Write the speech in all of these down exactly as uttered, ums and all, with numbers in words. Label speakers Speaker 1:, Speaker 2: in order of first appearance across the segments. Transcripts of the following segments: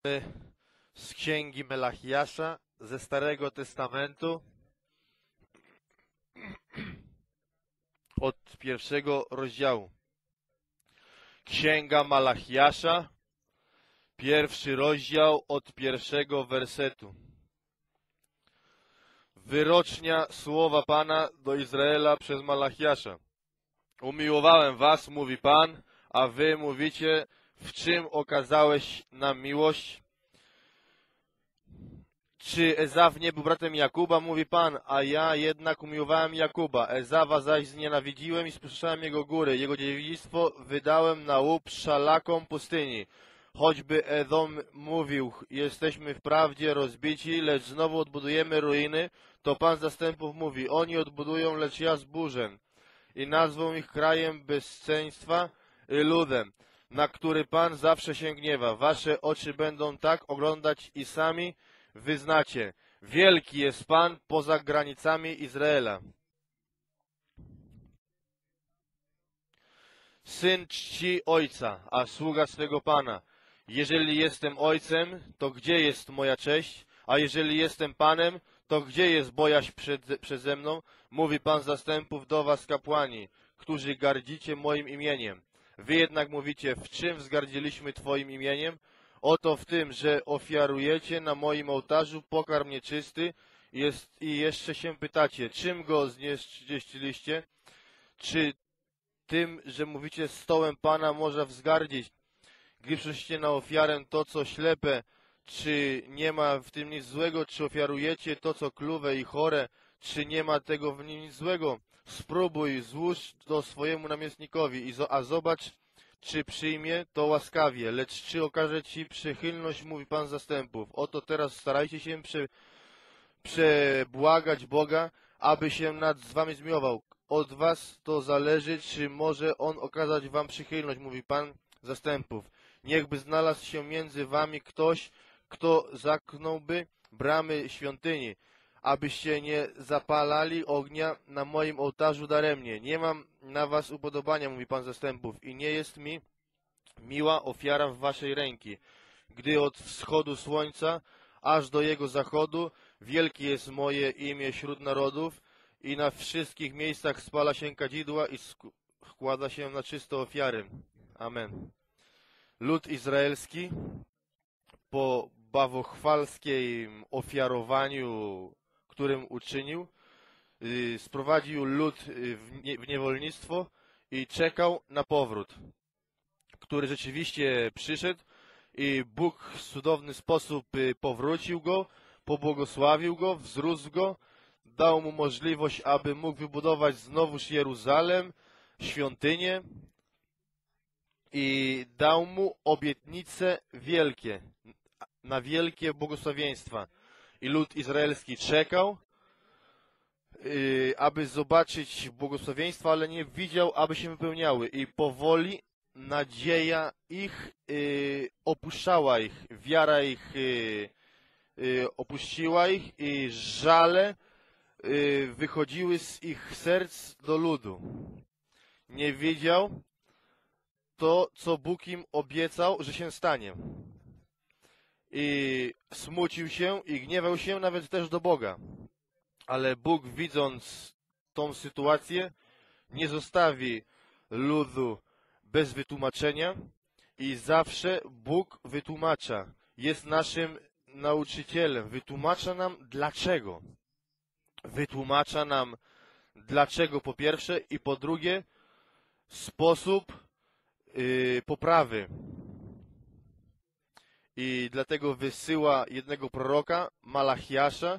Speaker 1: Z Księgi Melachiasza ze Starego Testamentu od pierwszego rozdziału. Księga Melachiasza, pierwszy rozdział od pierwszego wersetu. Wyrocznia słowa Pana do Izraela przez Melachiasza. Umiłowałem was, mówi Pan, a wy mówicie, w czym okazałeś nam miłość? Czy Ezaw nie był bratem Jakuba, mówi Pan, a ja jednak umiłowałem Jakuba. Ezawa zaś znienawidziłem i spuszczałem jego góry. Jego dziedzictwo wydałem na łup szalakom pustyni. Choćby Edom mówił, jesteśmy wprawdzie rozbici, lecz znowu odbudujemy ruiny, to Pan zastępów mówi, oni odbudują, lecz ja zburzę. I nazwą ich krajem bezceństwa i ludem, na który Pan zawsze się gniewa. Wasze oczy będą tak oglądać i sami wyznacie, wielki jest Pan poza granicami Izraela. Syn czci ojca, a sługa swego Pana. Jeżeli jestem ojcem, to gdzie jest moja cześć? A jeżeli jestem Panem, to gdzie jest bojaźń przed, przeze mną? Mówi Pan zastępów do was, kapłani, którzy gardzicie moim imieniem. Wy jednak mówicie, w czym wzgardziliśmy Twoim imieniem? Oto w tym, że ofiarujecie na moim ołtarzu pokarm nieczysty jest, i jeszcze się pytacie, czym go znieszczyliście? Czy tym, że mówicie, stołem Pana można wzgardzić, gdy przyszliście na ofiarę to, co ślepe, czy nie ma w tym nic złego? Czy ofiarujecie to, co kluwe i chore, czy nie ma tego w nim nic złego? Spróbuj, złóż to swojemu namiestnikowi, a zobacz, czy przyjmie to łaskawie, lecz czy okaże ci przychylność, mówi Pan zastępów. Oto teraz starajcie się prze, przebłagać Boga, aby się nad wami zmiłował. Od was to zależy, czy może On okazać wam przychylność, mówi Pan zastępów. Niechby znalazł się między wami ktoś, kto zamknąłby bramy świątyni, abyście nie zapalali ognia na moim ołtarzu daremnie. Nie mam na was upodobania, mówi Pan zastępów, i nie jest mi miła ofiara w waszej ręki. Gdy od wschodu słońca aż do jego zachodu wielkie jest moje imię wśród narodów i na wszystkich miejscach spala się kadzidła i składa się na czyste ofiary. Amen. Lud izraelski po bałwochwalskim ofiarowaniu, którym uczynił, sprowadził lud w niewolnictwo i czekał na powrót, który rzeczywiście przyszedł i Bóg w cudowny sposób powrócił go, pobłogosławił go, wzrósł go, dał mu możliwość, aby mógł wybudować znowuż Jeruzalem, świątynię i dał mu obietnice wielkie, na wielkie błogosławieństwa. I lud izraelski czekał, aby zobaczyć błogosławieństwa, ale nie widział, aby się wypełniały. I powoli nadzieja ich y, opuszczała ich, wiara ich y, y, opuściła ich i żale y, wychodziły z ich serc do ludu. Nie wiedział to, co Bóg im obiecał, że się stanie. I smucił się i gniewał się nawet też do Boga. Ale Bóg, widząc tą sytuację, nie zostawi ludu bez wytłumaczenia i zawsze Bóg wytłumacza. Jest naszym nauczycielem. Wytłumacza nam dlaczego. Wytłumacza nam dlaczego po pierwsze i po drugie sposób yy, poprawy. I dlatego wysyła jednego proroka, Melachiasza.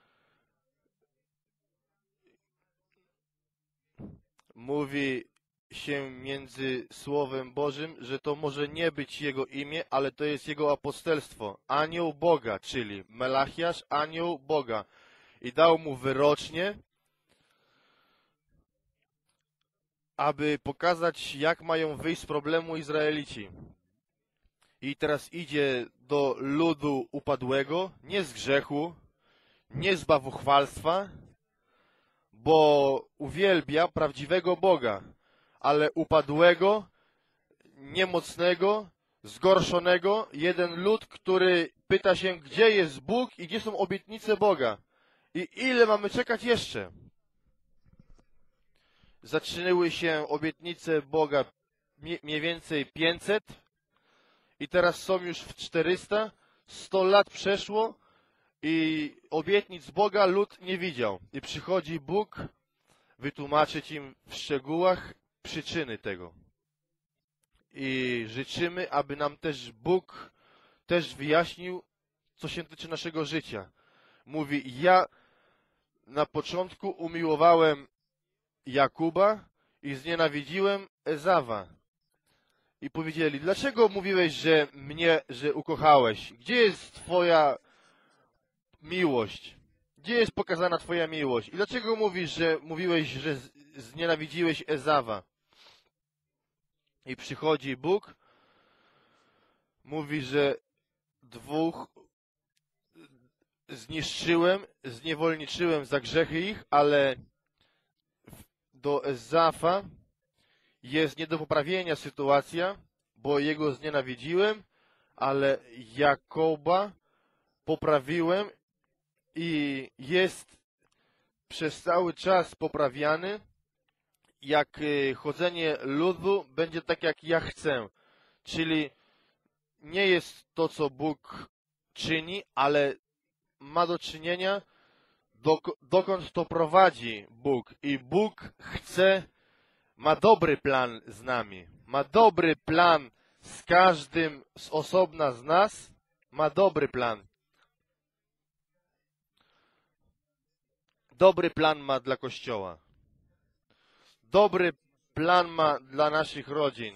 Speaker 1: Mówi się między Słowem Bożym, że to może nie być jego imię, ale to jest jego apostellstwo. Anioł Boga, czyli Melachiasz, anioł Boga. I dał mu wyrocznie, aby pokazać, jak mają wyjść z problemu Izraelici. I teraz idzie do ludu upadłego, nie z grzechu, nie z bałwochwalstwa, bo uwielbia prawdziwego Boga, ale upadłego, niemocnego, zgorszonego, jeden lud, który pyta się, gdzie jest Bóg i gdzie są obietnice Boga. I ile mamy czekać jeszcze? Zaczynały się obietnice Boga mniej więcej pięćset i teraz są już w czterysta. sto lat przeszło i obietnic Boga lud nie widział. I przychodzi Bóg wytłumaczyć im w szczegółach przyczyny tego. I życzymy, aby nam też Bóg też wyjaśnił, co się tyczy naszego życia. Mówi, ja na początku umiłowałem Jakuba i znienawidziłem Ezawa. I powiedzieli, dlaczego mówiłeś, że mnie, że ukochałeś? Gdzie jest Twoja miłość? Gdzie jest pokazana Twoja miłość? I dlaczego mówisz, że mówiłeś, że znienawidziłeś Ezawa? I przychodzi Bóg, mówi, że dwóch zniszczyłem, zniewolniczyłem za grzechy ich, ale do Ezafa jest nie do poprawienia sytuacja, bo jego znienawidziłem, ale Jakoba poprawiłem i jest przez cały czas poprawiany. Jak chodzenie ludu będzie tak, jak ja chcę. Czyli nie jest to, co Bóg czyni, ale ma do czynienia, dokąd to prowadzi Bóg. I Bóg chce, ma dobry plan z nami. Ma dobry plan z każdym z osobna z nas. Ma dobry plan. Dobry plan ma dla Kościoła. Dobry plan ma dla naszych rodzin.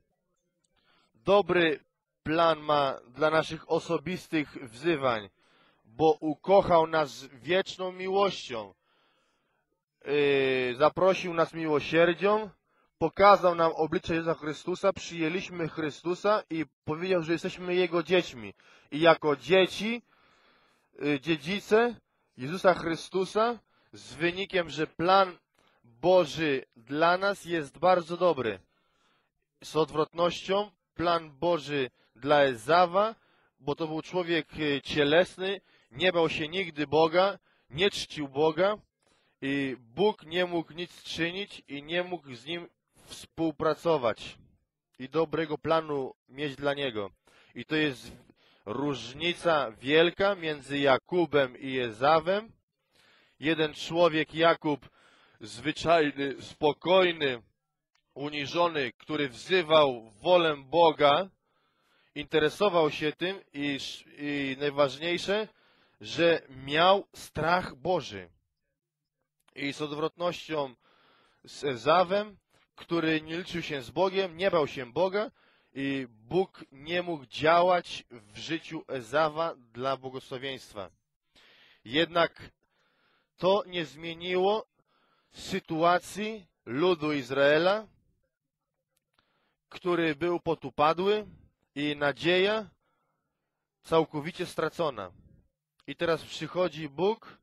Speaker 1: Dobry plan ma dla naszych osobistych wzywań, bo ukochał nas wieczną miłością. Yy, zaprosił nas miłosierdzią, pokazał nam oblicze Jezusa Chrystusa, przyjęliśmy Chrystusa i powiedział, że jesteśmy Jego dziećmi. I jako dzieci, yy, dziedzice Jezusa Chrystusa, z wynikiem, że plan Boży dla nas jest bardzo dobry. Z odwrotnością, plan Boży dla Ezawa, bo to był człowiek cielesny, nie bał się nigdy Boga, nie czcił Boga i Bóg nie mógł nic czynić i nie mógł z nim współpracować i dobrego planu mieć dla niego. I to jest różnica wielka między Jakubem i Ezawem. Jeden człowiek, Jakub, zwyczajny, spokojny, uniżony, który wzywał wolę Boga, interesował się tym i, i najważniejsze, że miał strach Boży. I z odwrotnością z Ezawem, który nie liczył się z Bogiem, nie bał się Boga i Bóg nie mógł działać w życiu Ezawa dla błogosławieństwa. Jednak to nie zmieniło sytuacji ludu Izraela, który był potupadły i nadzieja całkowicie stracona. I teraz przychodzi Bóg,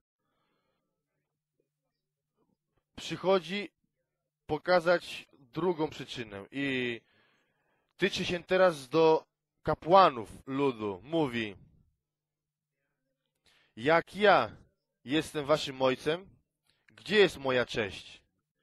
Speaker 1: przychodzi pokazać drugą przyczynę i tyczy się teraz do kapłanów ludu. Mówi, jak ja jestem waszym ojcem, gdzie jest moja cześć?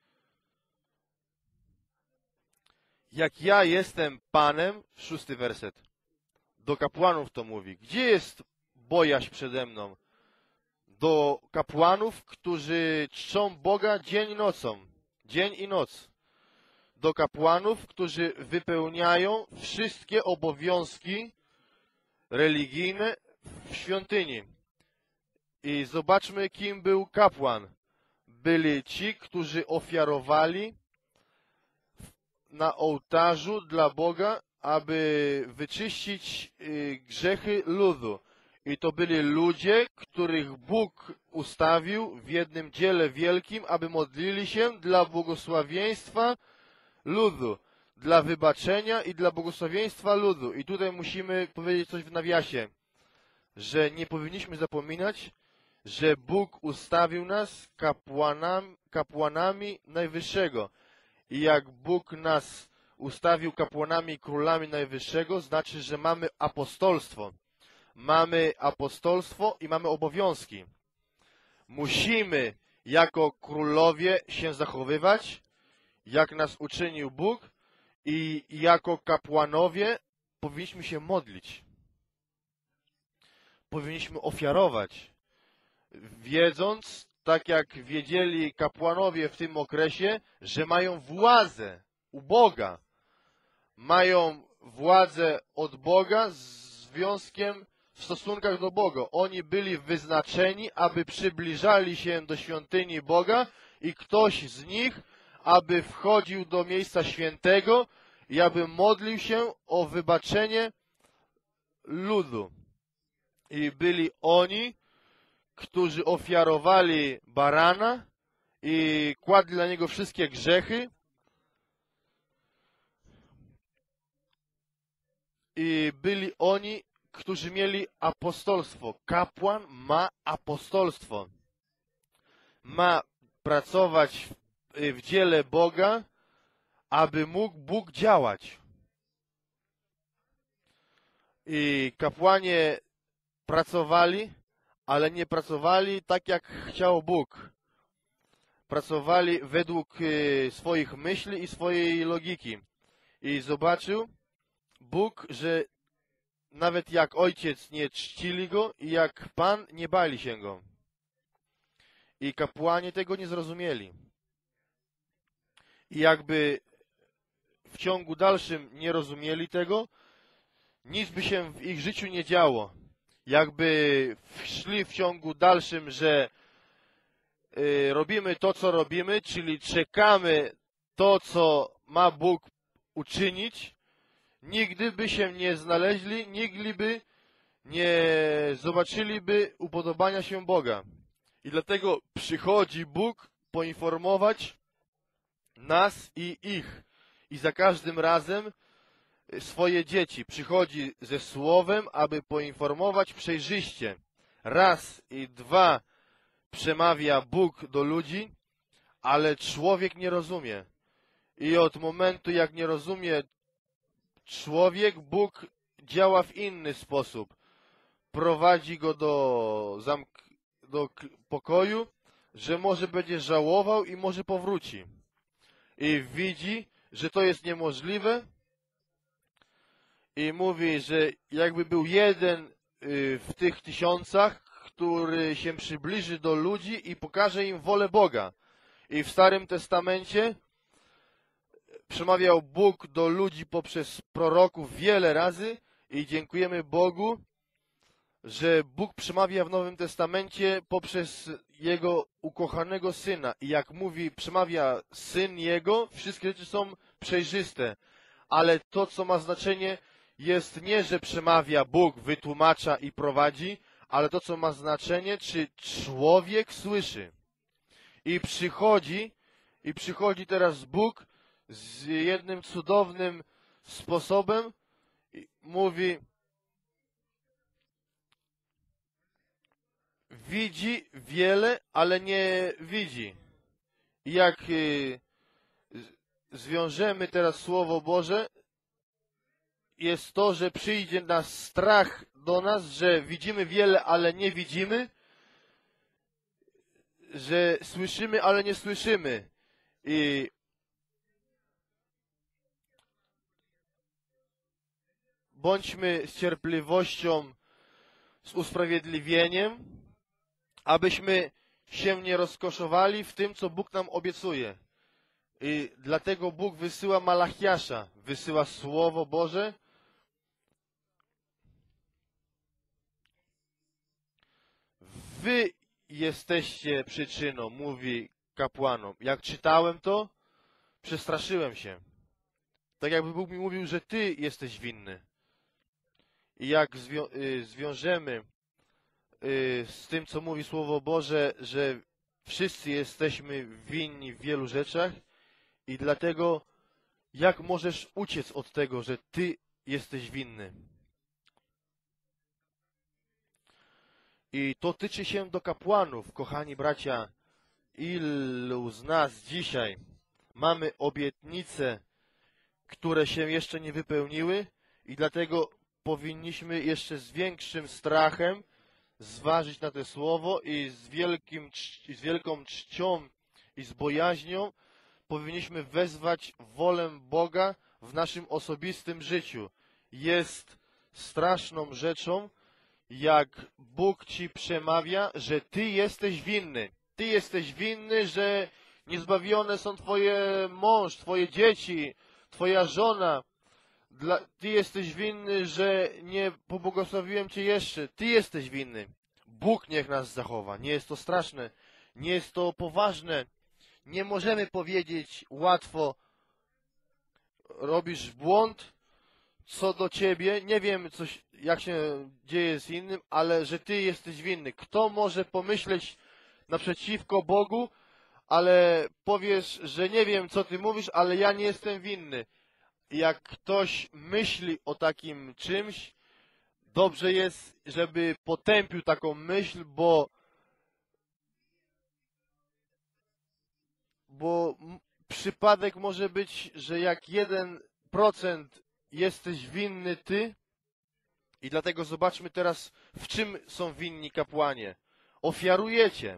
Speaker 1: Jak ja jestem Panem, szósty werset, do kapłanów to mówi, gdzie jest bojaźń przede mną? Do kapłanów, którzy czczą Boga dzień i nocą, dzień i noc. Do kapłanów, którzy wypełniają wszystkie obowiązki religijne w świątyni. I zobaczmy, kim był kapłan. Byli ci, którzy ofiarowali na ołtarzu dla Boga, aby wyczyścić grzechy ludu. I to byli ludzie, których Bóg ustawił w jednym dziele wielkim, aby modlili się dla błogosławieństwa ludu, dla wybaczenia i dla błogosławieństwa ludu. I tutaj musimy powiedzieć coś w nawiasie, że nie powinniśmy zapominać, że Bóg ustawił nas kapłanami, kapłanami Najwyższego. I jak Bóg nas ustawił kapłanami i królami Najwyższego, znaczy, że mamy apostolstwo. Mamy apostolstwo i mamy obowiązki. Musimy jako królowie się zachowywać, jak nas uczynił Bóg, i jako kapłanowie powinniśmy się modlić. Powinniśmy ofiarować, wiedząc, tak jak wiedzieli kapłanowie w tym okresie, że mają władzę u Boga. Mają władzę od Boga z związkiem w stosunkach do Boga. Oni byli wyznaczeni, aby przybliżali się do świątyni Boga i ktoś z nich, aby wchodził do miejsca świętego i aby modlił się o wybaczenie ludu. I byli oni, którzy ofiarowali barana i kładli na niego wszystkie grzechy. I byli oni, którzy mieli apostolstwo. Kapłan ma apostolstwo. Ma pracować w, w dziele Boga, aby mógł Bóg działać. I kapłanie pracowali, ale nie pracowali tak, jak chciał Bóg. Pracowali według swoich myśli i swojej logiki. I zobaczył Bóg, że nawet jak ojciec nie czcili go i jak Pan nie bali się go. I kapłani tego nie zrozumieli. I jakby w ciągu dalszym nie rozumieli tego, nic by się w ich życiu nie działo. Jakby szli w ciągu dalszym, że y, robimy to, co robimy, czyli czekamy to, co ma Bóg uczynić, nigdy by się nie znaleźli, nigdy by nie zobaczyliby upodobania się Boga. I dlatego przychodzi Bóg poinformować nas i ich. I za każdym razem swoje dzieci przychodzi ze słowem, aby poinformować przejrzyście. Raz i dwa przemawia Bóg do ludzi, ale człowiek nie rozumie. I od momentu, jak nie rozumie człowiek, Bóg działa w inny sposób. Prowadzi go do, zamk do pokoju, że może będzie żałował i może powróci. I widzi, że to jest niemożliwe i mówi, że jakby był jeden w tych tysiącach, który się przybliży do ludzi i pokaże im wolę Boga. I w Starym Testamencie przemawiał Bóg do ludzi poprzez proroków wiele razy i dziękujemy Bogu, że Bóg przemawia w Nowym Testamencie poprzez Jego ukochanego Syna. I jak mówi, przemawia Syn Jego, wszystkie rzeczy są przejrzyste. Ale to, co ma znaczenie, jest nie, że przemawia Bóg, wytłumacza i prowadzi, ale to, co ma znaczenie, czy człowiek słyszy. I przychodzi, i przychodzi teraz Bóg z jednym cudownym sposobem i mówi: widzi wiele, ale nie widzi. I jak y, zwiążemy teraz Słowo Boże, jest to, że przyjdzie nas strach do nas, że widzimy wiele, ale nie widzimy, że słyszymy, ale nie słyszymy. I bądźmy z cierpliwością, z usprawiedliwieniem, abyśmy się nie rozkoszowali w tym, co Bóg nam obiecuje. I dlatego Bóg wysyła Malachiasza, wysyła Słowo Boże. Wy jesteście przyczyną, mówi kapłanom. Jak czytałem to, przestraszyłem się. Tak jakby Bóg mi mówił, że Ty jesteś winny. I jak zwią y, zwiążemy y, z tym, co mówi Słowo Boże, że wszyscy jesteśmy winni w wielu rzeczach i dlatego jak możesz uciec od tego, że Ty jesteś winny? I to tyczy się do kapłanów, kochani bracia. Ilu z nas dzisiaj mamy obietnicę które się jeszcze nie wypełniły i dlatego powinniśmy jeszcze z większym strachem zważyć na to słowo i z, wielkim, z wielką czcią i z bojaźnią powinniśmy wezwać wolę Boga w naszym osobistym życiu. Jest straszną rzeczą, jak Bóg ci przemawia, że ty jesteś winny. Ty jesteś winny, że niezbawione są twoje mąż, twoje dzieci, twoja żona. Dla, ty jesteś winny, że nie pobłogosławiłem cię jeszcze. Ty jesteś winny. Bóg niech nas zachowa. Nie jest to straszne. Nie jest to poważne. Nie możemy powiedzieć łatwo, robisz błąd co do ciebie. Nie wiem, coś, jak się dzieje z innym, ale że ty jesteś winny. Kto może pomyśleć naprzeciwko Bogu, ale powiesz, że nie wiem, co ty mówisz, ale ja nie jestem winny. Jak ktoś myśli o takim czymś, dobrze jest, żeby potępił taką myśl, bo bo przypadek może być, że jak jeden procent jesteś winny ty i dlatego zobaczmy teraz, w czym są winni kapłanie. Ofiarujecie.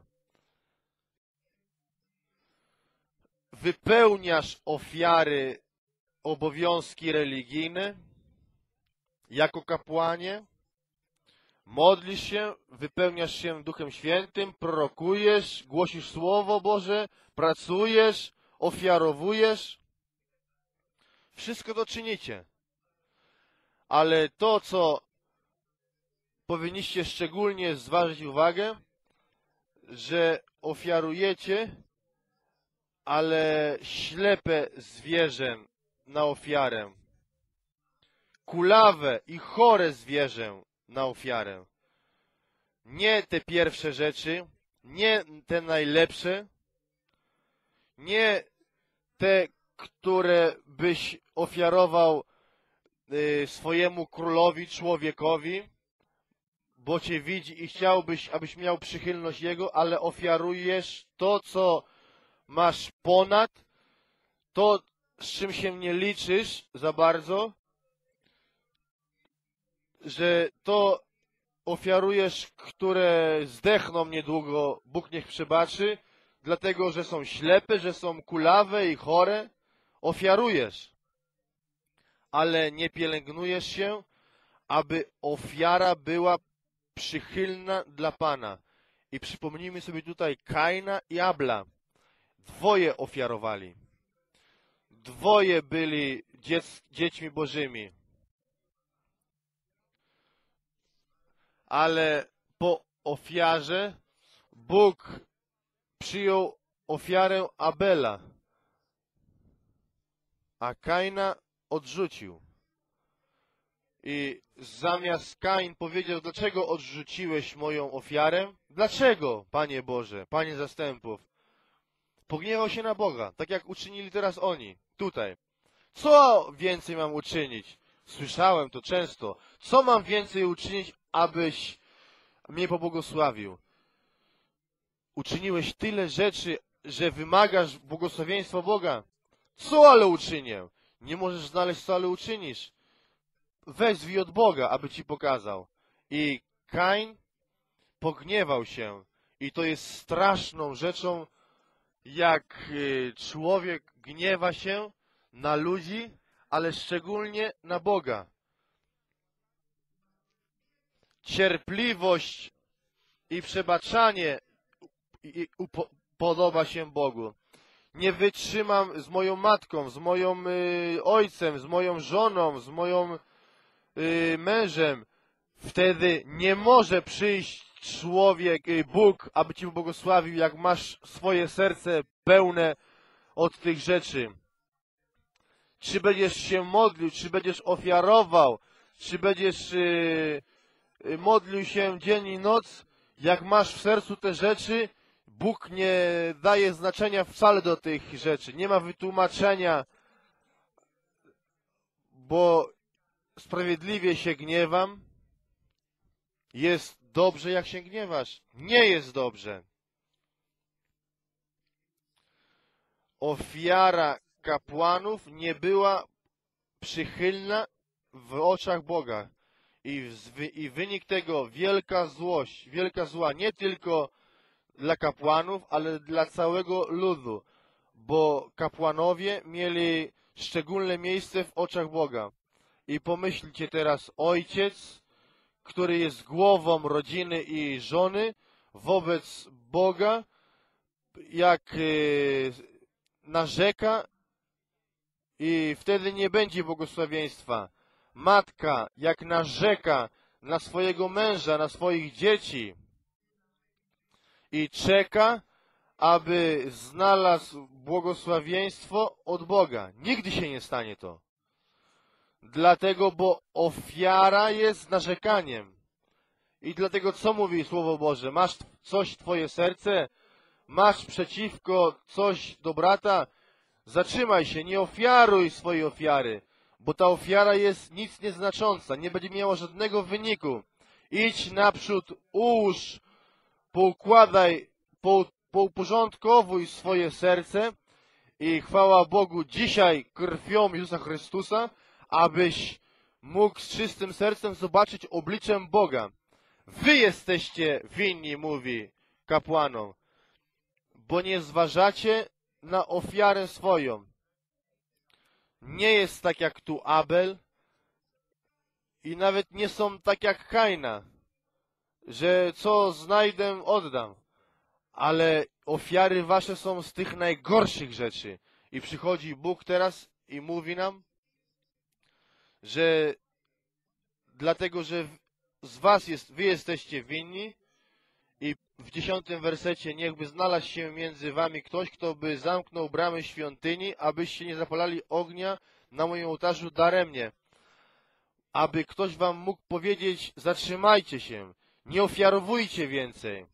Speaker 1: Wypełniasz ofiary, obowiązki religijne jako kapłanie. Modlisz się, wypełniasz się Duchem Świętym, prorokujesz, głosisz Słowo Boże, pracujesz, ofiarowujesz. Wszystko to czynicie. Ale to, co powinniście szczególnie zważyć uwagę, że ofiarujecie, ale ślepe zwierzę na ofiarę. Kulawe i chore zwierzę na ofiarę. Nie te pierwsze rzeczy, nie te najlepsze, nie te, które byś ofiarował y, swojemu królowi, człowiekowi, bo cię widzi i chciałbyś, abyś miał przychylność jego, ale ofiarujesz to, co masz ponad, to, z czym się nie liczysz za bardzo, że to ofiarujesz, które zdechną niedługo, Bóg niech przebaczy, dlatego, że są ślepe, że są kulawe i chore. Ofiarujesz, ale nie pielęgnujesz się, aby ofiara była przychylna dla Pana. I przypomnijmy sobie tutaj Kaina i Abla. Dwoje ofiarowali. Dwoje byli dziec, dziećmi Bożymi. Ale po ofiarze Bóg przyjął ofiarę Abela, a Kaina odrzucił. I zamiast Kain powiedział, dlaczego odrzuciłeś moją ofiarę? Dlaczego, Panie Boże, Panie zastępów? Pogniewał się na Boga, tak jak uczynili teraz oni, tutaj. Co więcej mam uczynić? Słyszałem to często. Co mam więcej uczynić, abyś mnie pobłogosławił? Uczyniłeś tyle rzeczy, że wymagasz błogosławieństwa Boga. Co ale uczynię? Nie możesz znaleźć, co ale uczynisz. Wezwij od Boga, aby ci pokazał. I Kain pogniewał się. I to jest straszną rzeczą, jak człowiek gniewa się na ludzi, ale szczególnie na Boga. Cierpliwość i przebaczanie podoba się Bogu. Nie wytrzymam z moją matką, z moim y, ojcem, z moją żoną, z moją y, mężem. Wtedy nie może przyjść człowiek, y, Bóg, aby ci błogosławił, jak masz swoje serce pełne od tych rzeczy. Czy będziesz się modlił, czy będziesz ofiarował, czy będziesz y, y, modlił się dzień i noc, jak masz w sercu te rzeczy, Bóg nie daje znaczenia wcale do tych rzeczy. Nie ma wytłumaczenia, bo sprawiedliwie się gniewam. Jest dobrze, jak się gniewasz. Nie jest dobrze. Ofiara kapłanów nie była przychylna w oczach Boga. I, I wynik tego wielka złość, wielka zła, nie tylko dla kapłanów, ale dla całego ludu, bo kapłanowie mieli szczególne miejsce w oczach Boga. I pomyślcie teraz, ojciec, który jest głową rodziny i żony, wobec Boga, jak yy, narzeka, i wtedy nie będzie błogosławieństwa. Matka, jak narzeka na swojego męża, na swoich dzieci i czeka, aby znalazł błogosławieństwo od Boga. Nigdy się nie stanie to. Dlatego, bo ofiara jest narzekaniem. I dlatego co mówi Słowo Boże? Masz coś w twoje serce? Masz przeciwko coś do brata? Zatrzymaj się, nie ofiaruj swojej ofiary, bo ta ofiara jest nic nieznacząca, nie będzie miała żadnego wyniku. Idź naprzód, ułóż, poukładaj, po, pouporządkowuj swoje serce i chwała Bogu dzisiaj krwią Jezusa Chrystusa, abyś mógł z czystym sercem zobaczyć obliczem Boga. Wy jesteście winni, mówi kapłanom, bo nie zważacie na ofiarę swoją. Nie jest tak jak tu Abel i nawet nie są tak jak Kaina, że co znajdę, oddam. Ale ofiary wasze są z tych najgorszych rzeczy. I przychodzi Bóg teraz i mówi nam, że dlatego, że z was jest, wy jesteście winni, i w dziesiątym wersecie, niechby znalazł się między wami ktoś, kto by zamknął bramy świątyni, abyście nie zapalali ognia na moim ołtarzu daremnie. Aby ktoś wam mógł powiedzieć, zatrzymajcie się, nie ofiarowujcie więcej.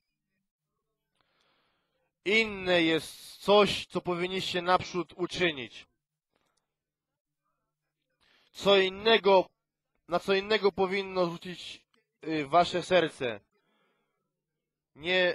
Speaker 1: Inne jest coś, co powinniście naprzód uczynić. Co innego, na co innego powinno zwrócić y, wasze serce. Nie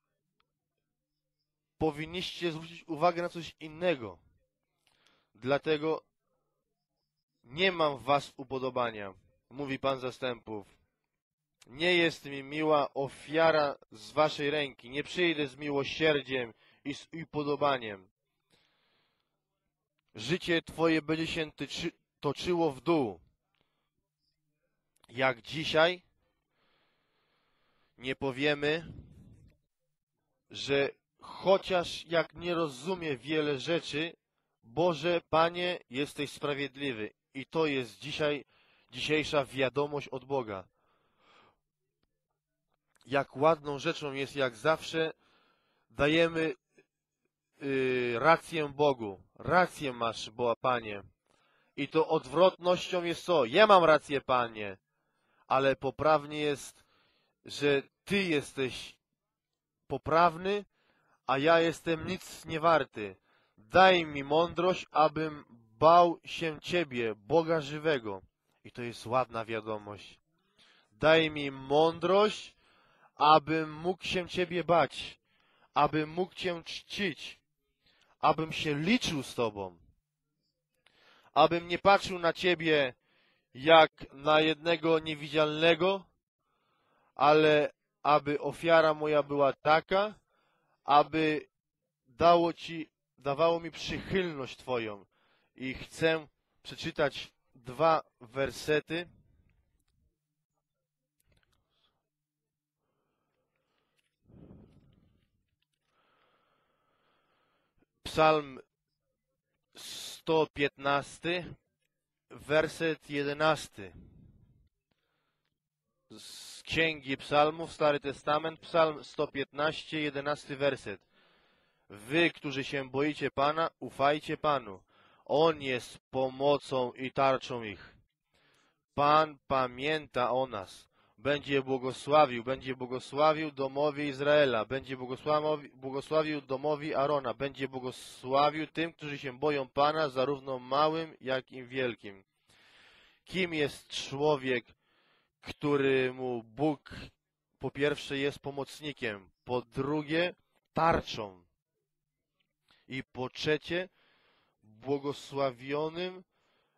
Speaker 1: powinniście zwrócić uwagę na coś innego. Dlatego nie mam w was upodobania, mówi Pan zastępów. Nie jest mi miła ofiara z waszej ręki. Nie przyjdę z miłosierdziem i z upodobaniem. Życie twoje będzie się tyczy, toczyło w dół. Jak dzisiaj nie powiemy, że chociaż jak nie rozumie wiele rzeczy, Boże, Panie, jesteś sprawiedliwy. I to jest dzisiaj, dzisiejsza wiadomość od Boga. Jak ładną rzeczą jest, jak zawsze dajemy yy, rację Bogu. Rację masz, bo Panie. I to odwrotnością jest co? Ja mam rację, Panie. Ale poprawnie jest, że Ty jesteś poprawny, a ja jestem nic nie warty. Daj mi mądrość, abym bał się Ciebie, Boga żywego. I to jest ładna wiadomość. Daj mi mądrość, abym mógł się Ciebie bać, abym mógł Cię czcić, abym się liczył z Tobą, abym nie patrzył na Ciebie jak na jednego niewidzialnego, ale aby ofiara moja była taka, aby dało Ci, dawało mi przychylność Twoją. I chcę przeczytać dwa wersety. Psalm sto piętnasty, werset jedenasty. Z Księgi Psalmów, Stary Testament, Psalm sto piętnaście, jedenasty werset. Wy, którzy się boicie Pana, ufajcie Panu. On jest pomocą i tarczą ich. Pan pamięta o nas. Będzie błogosławił, będzie błogosławił domowi Izraela, będzie błogosławił, błogosławił domowi Arona, będzie błogosławił tym, którzy się boją Pana, zarówno małym, jak i wielkim. Kim jest człowiek, któremu Bóg po pierwsze jest pomocnikiem, po drugie tarczą i po trzecie błogosławionym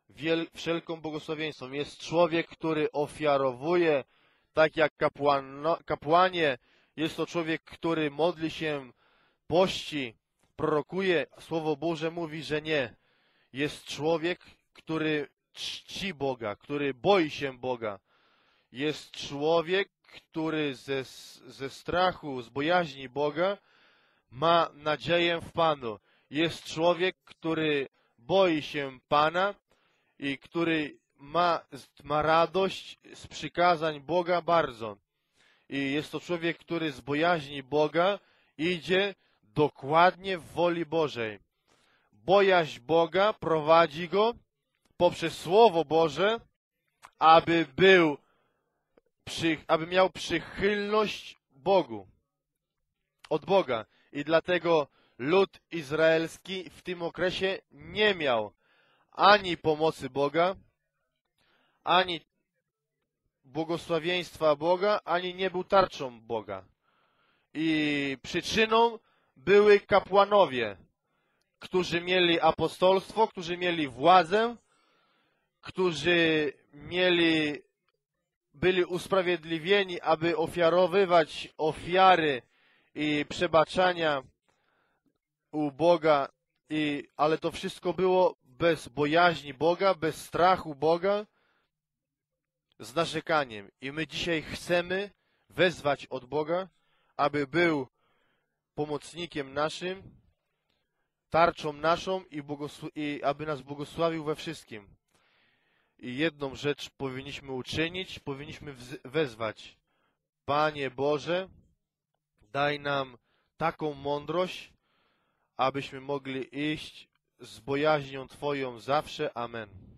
Speaker 1: wiel, wszelką błogosławieństwą. Jest człowiek, który ofiarowuje, tak jak kapłano, kapłanie. Jest to człowiek, który modli się, pości, prorokuje. Słowo Boże mówi, że nie. Jest człowiek, który czci Boga, który boi się Boga. Jest człowiek, który ze, ze strachu, z bojaźni Boga ma nadzieję w Panu. Jest człowiek, który boi się Pana i który ma, ma radość z przykazań Boga bardzo. I jest to człowiek, który z bojaźni Boga idzie dokładnie w woli Bożej. Bojaźń Boga prowadzi go poprzez Słowo Boże, aby był, przy, aby miał przychylność Bogu, od Boga. I dlatego lud izraelski w tym okresie nie miał ani pomocy Boga, ani błogosławieństwa Boga, ani nie był tarczą Boga. I przyczyną były kapłanowie, którzy mieli apostolstwo, którzy mieli władzę, którzy mieli, byli usprawiedliwieni, aby ofiarowywać ofiary i przebaczania u Boga, i, ale to wszystko było bez bojaźni Boga, bez strachu Boga, z narzekaniem. I my dzisiaj chcemy wezwać od Boga, aby był pomocnikiem naszym, tarczą naszą i, i aby nas błogosławił we wszystkim. I jedną rzecz powinniśmy uczynić, powinniśmy wezwać: Panie Boże, daj nam taką mądrość, abyśmy mogli iść z bojaźnią Twoją zawsze. Amen.